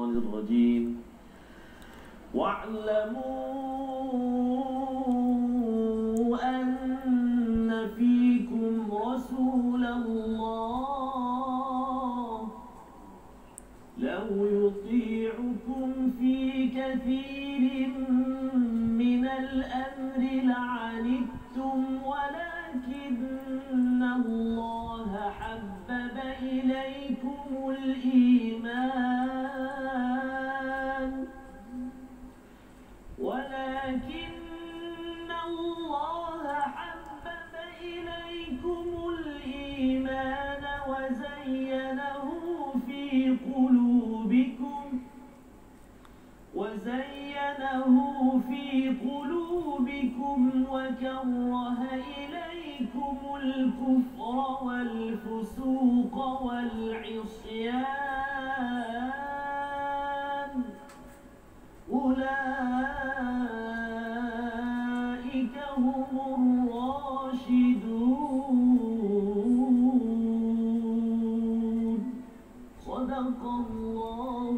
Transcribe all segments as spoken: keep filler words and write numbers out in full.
الشيطان الرجيم واعلموا أن فيكم رسول الله لو يطيعكم في كثير من الأمر لعنتم ولكن الله حبب إليكم الإيمان ولكن الله حبب إليكم الإيمان وزينه في قلوبكم وزينه في قلوبكم وكره إليكم الكفر والفسوق والعصيان أولئك هم الراشدون صدق الله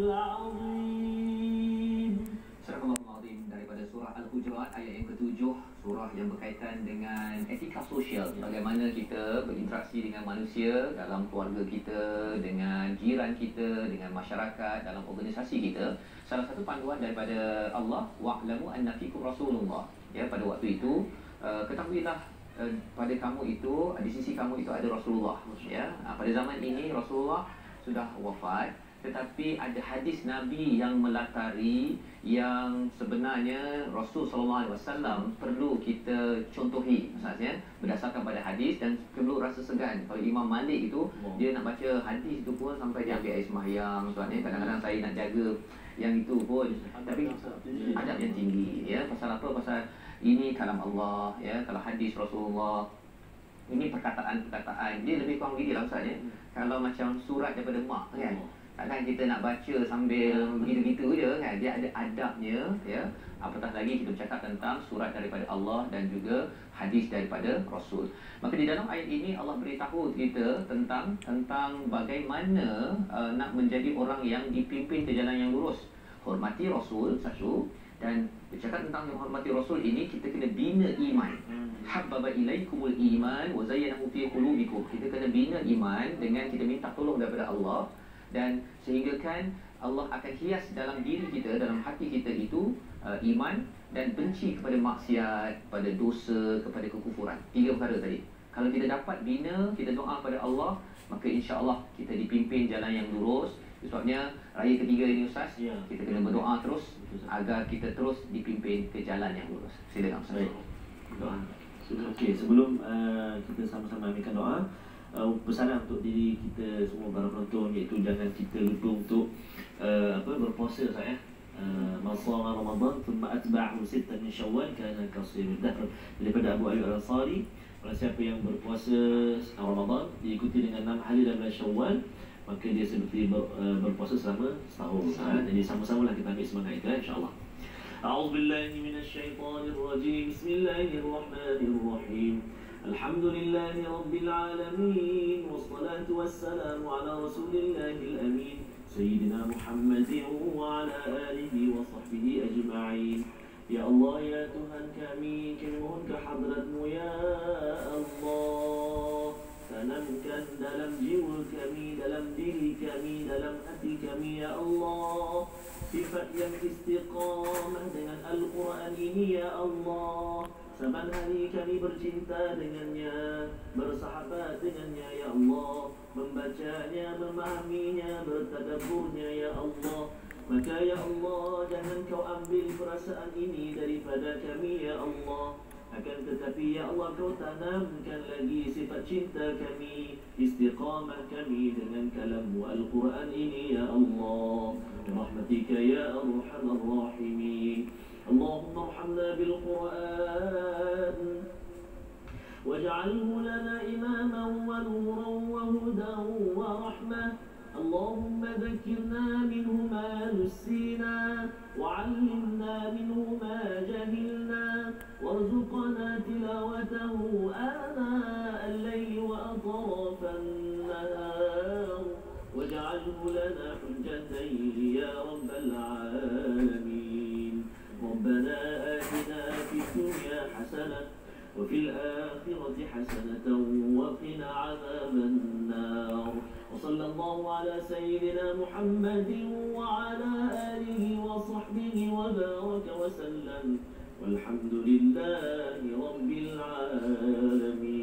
العظيم. Surah Al-Azim daripada surah Al-Hujurat ayat yang ketujuh, surah yang berkaitan dengan etika sosial, bagaimana kita berinteraksi dengan manusia dalam keluarga kita, dengan jiran kita, dengan masyarakat, dalam organisasi kita. Salah satu panduan daripada Allah, wa'lamu anna fikum rasulullah. Ya, pada waktu itu uh, ketahuilah uh, pada kamu itu, di sisi kamu itu ada Rasulullah. Ya, uh, pada zaman ini Rasulullah sudah wafat, tetapi ada hadis Nabi yang melatari yang sebenarnya Rasul sallallahu alaihi wasallam perlu kita contohi, maksudnya berdasarkan pada hadis, dan perlu rasa segan. Kalau Imam Malik itu oh. dia nak baca hadis itu pun sampai dia ambil air sembahyang, sebabnya kadang-kadang saya nak jaga yang itu pun, tapi adab yang tinggi. Ya, pasal apa? Pasal ini kalam Allah, ya, kalau hadis Rasulullah ini perkataan-perkataan dia lebih kurang gini lah maksudnya. Hmm. Kalau macam surat daripada mak kan, oh. takkan kita nak baca sambil begitu-gitu je kan, dia ada adabnya, ya. Apatah lagi kita bercakap tentang surat daripada Allah dan juga hadis daripada Rasul. Maka di dalam ayat ini Allah beritahu kita tentang tentang bagaimana uh, nak menjadi orang yang dipimpin ke jalan yang lurus. Hormati Rasul satu, dan bercakap tentang menghormati Rasul ini kita kena bina iman. Habbaba ilaikumul iman wa zayyanahu fi qulubikum. Kita kena bina iman dengan kita minta tolong daripada Allah, dan sehingga kan Allah akan hias dalam diri kita, dalam hati kita itu uh, iman dan benci kepada maksiat, pada dosa, kepada kekufuran. Tiga perkara tadi. Kalau kita dapat bina, kita doa pada Allah, maka insya-Allah kita dipimpin jalan yang lurus. Sebabnya raya ketiga ini Ustaz, ya, kita kena berdoa terus agar kita terus dipimpin ke jalan yang lurus. Silakan Ustaz. Baik. Doa. Okey, sebelum uh, kita sama-sama ambilkan doa, uh, pesanan untuk diri kita semua para penonton, iaitu jangan kita lupa untuk uh, apa berpuasa saya. Masama Ramadan thumma atba'ahu sittan min Syawal kana kasirud dahr, daripada Abu Ayyub Al-Ansari. Kalau siapa yang berpuasa Ramadan diikuti dengan enam hari dalam bulan Syawal, maka dia seperti ber, uh, berpuasa selama setahun. Ha, jadi sama-sama lah kita ambil semangat itu, insya-Allah. A'udzubillahi minasyaitonirrajim. Bismillahirrahmanirrahim. Alhamdulillahi rabbil alamin, wassalatu wassalamu ala rasulillahil amin, Sayyidina Muhammadin wa ala alihi wa sahbihi ajma'in. Ya Allah, ya Tuhan kami, kami mohon ke hadratmu ya Allah. Tanamkan dalam jiwa kami, dalam diri kami, dalam hati kami ya Allah, sifat yang istiqamah dengan Al-Quran ini ya Allah. Saban hari kami bercinta dengannya, bersahabat dengannya ya Allah, membacanya, memahaminya, bertadabburnya ya Allah. Maka ya Allah, jangan kau ambil perasaan ini daripada kami ya Allah. Akan tetapi ya Allah, kau tanamkan lagi sifat cinta kami, istiqamah kami dengan kalammu Al-Quran ini ya Allah. Rahmatika ya Arhamar Rahimin. Allahumma arhamna bil Quran waj'alhu lana imaman wa nuran wa hudan wa rahmah. اللهم ذكرنا منه ما نسينا وعلمنا منه ما جهلنا وارزقنا تلاوته آناء الليل وأطراف النهار واجعله لنا حجة يا رب العالمين. ربنا آتنا في الدنيا حسنة وفي الآخرة حسنة وقنا عذاب النار. وصلى الله على سيدنا محمد وعلى آله وصحبه وبارك وسلم والحمد لله رب العالمين.